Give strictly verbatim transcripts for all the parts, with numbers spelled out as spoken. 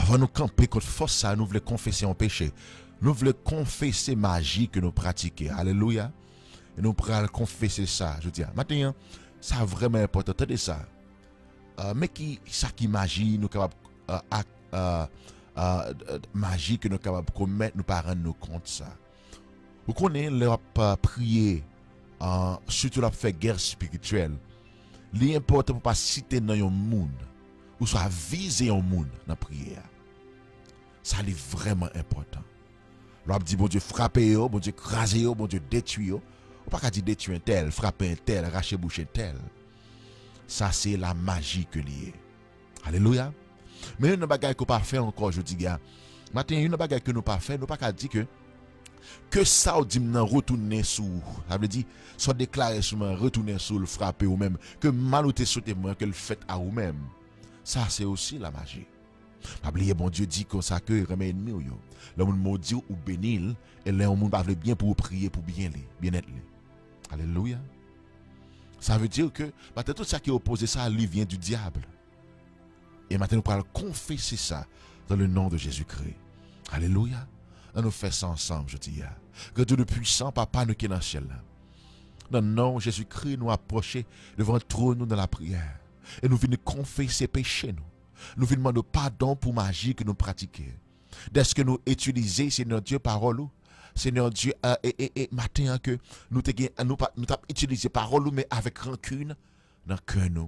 Avant nous camper contre force ça, nous voulons confesser un péché. Nous voulons confesser magie que nous pratiquons. Alléluia. Et nous pourrons confesser ça. Je dis, maintenant, ça vraiment important. Attendez ça. Euh, mais qui, ça qui magie, nous capables, euh, euh, euh, euh, magie que nous capables de commettre, nous pas rendre nous compte ça. Vous connaissez, leur euh, prier, euh, surtout leur faire guerre spirituelle. L'important pour pas citer dans un monde, ou soit viser un monde dans la prière. Ça est vraiment important. L'on dit, bon Dieu, frappez, bon Dieu, crasez, bon Dieu, détruire. Ou pas qu'à dire détruire un tel, frapper un tel, arracher boucher un tel. Ça, c'est la magie que lié. Alléluia. Mais une bagaille qu'on pas faire encore, je dis, gars. Maintenant, une bagaille que nous pas faire, nous pas qu'à dire que que ça, on dit, nous retourner sous. Ça veut dire, soit déclarer sur moi, retourner sous le frapper ou même, que mal ou te sauter moi, que le fait à ou même. Ça, c'est aussi la magie. Pas oublier, bon Dieu dit comme ça que remet ennemi ou yo. Le monde maudit ou bénil, et là, on monde parle bien pour prier, pour bien les, bien être les. Alléluia. Ça veut dire que maintenant tout ça qui est opposé ça lui vient du diable. Et maintenant nous allons confesser ça dans le nom de Jésus-Christ. Alléluia. On nous fait ça ensemble, je dis. Que Dieu le puissant, Papa, nous qui est dans le ciel. Dans le nom de Jésus-Christ, nous approcher devant le trône nous dans la prière. Et nous venons confesser péché nous. Nous venons demander pardon pour magie que nous pratiquons. Dès que nous utilisons, Seigneur Dieu, parole. Seigneur Dieu, euh, et, et, et matin que nous nous, nous avons utilisé parole, mais avec rancune dans le cœur nous.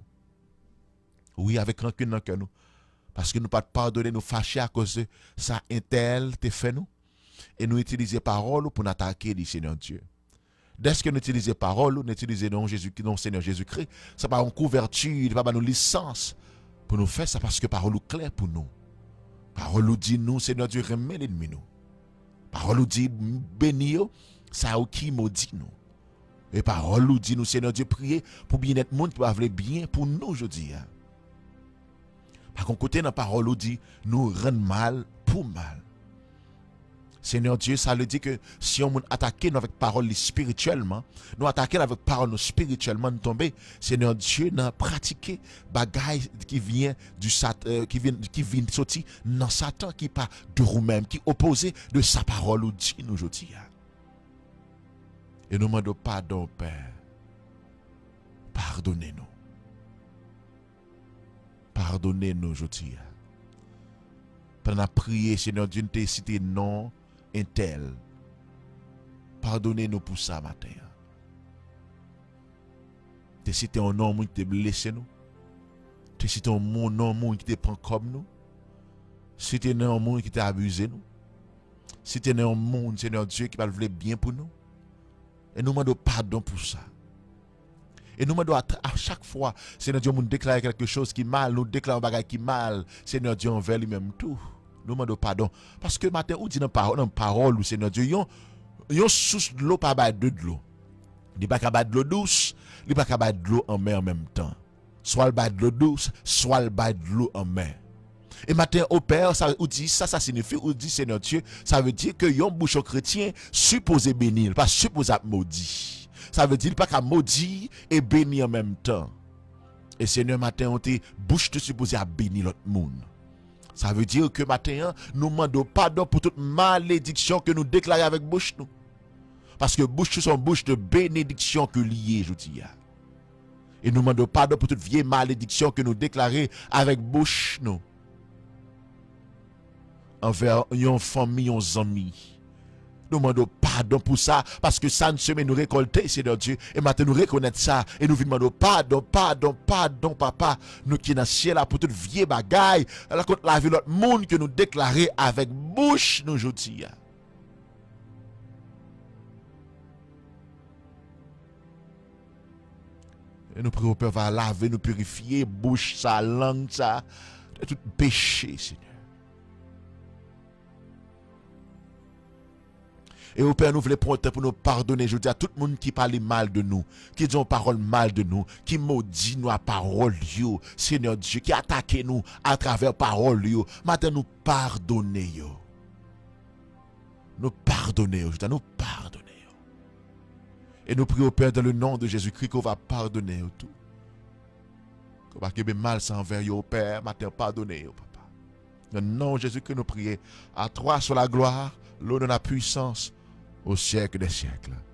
Oui, avec rancune dans le cœur nous. Parce que nous ne pas pardonner, nous fâcher à cause de ça, un tel te fait nous. Et nous utilisons parole pour nous attaquer, dit Seigneur Dieu. Dès que nous utilisons parole, nous utilisons non Jésus, non Seigneur Jésus-Christ, ça pas une couverture, pas une licence pour nous faire ça parce que parole est claire pour nous. Parole nous dit nous, Seigneur Dieu, remet l'ennemi nous. Parole nous dit béni, ça ou qui maudit nous. Et parole nous dit nous, Seigneur Dieu, prier pour bien être monde qui va vouloir bien pour nous aujourd'hui. Par contre, côté dans la parole nous dit nous rendre mal pour mal. Seigneur Dieu, ça le dit que si on attaque nous avec parole spirituellement, nous attaquer avec parole nous spirituellement, nous tomber, Seigneur Dieu, nous pratiquer bagaille qui vient du sat, euh, qui vient qui vient sortir dans Satan qui pas de nous-mêmes, qui opposé de sa parole ou dit nous aujourd'hui. Et nous demandons pardon, Père. Pardonnez-nous. Pardonnez-nous aujourd'hui. Pendant la prière, Seigneur Dieu, nous t'ai cité non un tel. Pardonnez-nous pour ça matin. T'es cité un nom qui t'a blessé nous. T'es cité un nom qui t'a prend comme nous. Cité un nom qui t'a abusé nous. Cité un monde, Seigneur Dieu, qui va le bien pour nous. Et nous demandons pardon pour ça. Et nous demandons à, à chaque fois, Seigneur Dieu, nous déclare quelque chose qui est mal, nous déclarons un bagage qui est mal, Seigneur Dieu, envers lui-même tout. Nous demandons pardon. Parce que matin, on dit dans parole, dans parole, Seigneur Dieu, yon, yon sous de l'eau, pas de l'eau. Il n'y a pas de l'eau douce, il n'y a pas de l'eau en mer en même temps. Soit le bas de l'eau douce, soit le bas de l'eau en mer. Et matin, au Père, ça dit, ça, ça signifie, ou dit Seigneur Dieu, ça veut dire que yon bouchon chrétien supposé bénir, pas supposé maudit. Ça veut dire pas qu'à maudit et bénir en même temps. Et Seigneur, matin, on te bouche te supposé à bénir l'autre monde. Ça veut dire que matin, nous demandons pardon pour toute malédiction que nous déclarons avec bouche nous. Parce que bouche sont bouche de bénédiction que liée, je dis. Et nous demandons pardon pour toute vieille malédiction que nous déclarons avec bouche nous. Envers une famille, nos amis. Nous demandons pardon pour ça, parce que ça ne se met nous récolter, Seigneur Dieu. Et maintenant nous reconnaître ça, et nous demandons pardon, pardon, pardon, papa. Nous qui dans le ciel, pour toute vieille bagaille, contre la vie de l'autre monde que nous déclarons avec bouche, nous aujourd'hui. Et nous prions, Père, va laver, nous purifier, bouche, sa langue, ça, de tout péché, Seigneur. Et au Père, nous voulons prendre pour nous pardonner. Je dis à tout le monde qui parle mal de nous, qui dit parole mal de nous, qui maudit nous à parole, yo, Seigneur Dieu, qui attaque nous à travers parole, yo. Maintenant, nous pardonner, yo. Nous pardonner, yo. Je dis, nous pardonner, yo. Et nous prions au Père dans le nom de Jésus-Christ qu'on va pardonner, yo, tout. Qu'on va qu'il y ait mal sans envers, yo, Père. Maintenant, pardonner, yo, papa. Dans le nom de Jésus que nous prions. À toi soit la gloire, l'honneur et la puissance au siècle des siècles.